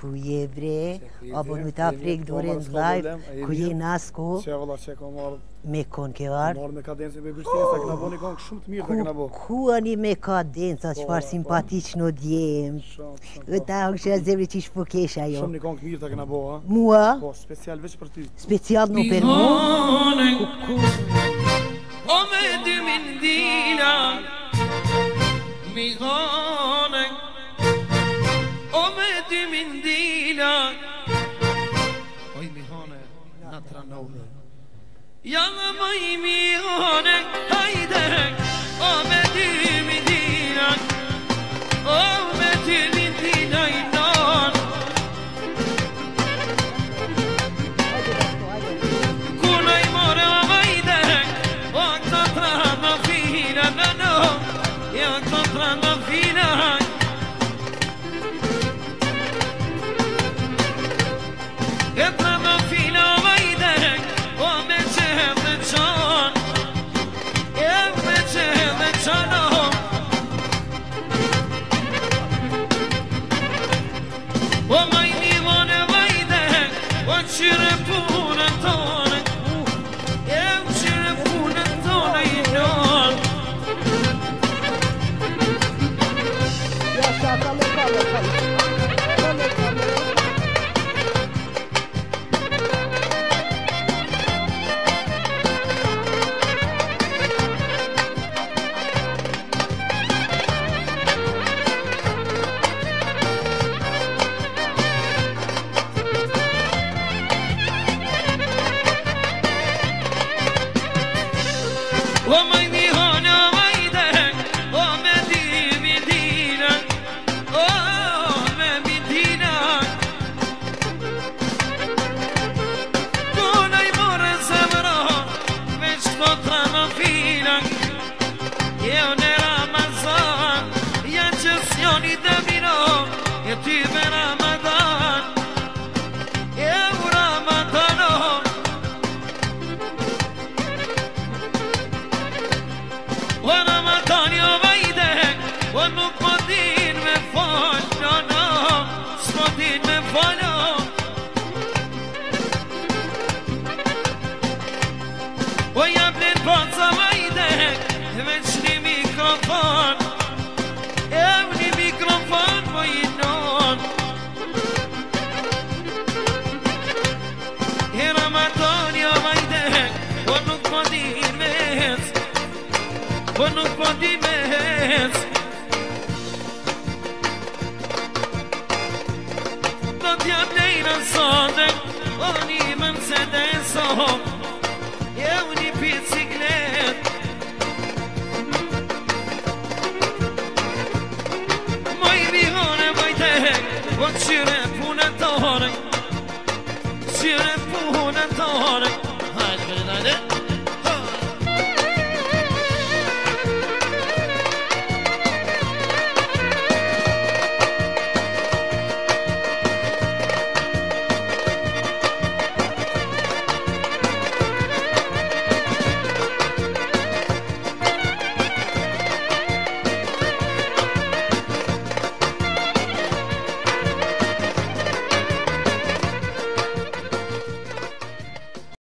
خویه بره آبونوتا فرق دورن لایف خویه ناسکو میکن که وار کوانی میکادنس از فار سیمپاتیچ نودیم اتاقش از زبرتیش پوکیش ایو موا special no per me آمد من دیلم میخانه آمد من دیلم اوی میخانه نترنونه یا مای میخانه هایده آمد من دیلم آمد من دیلم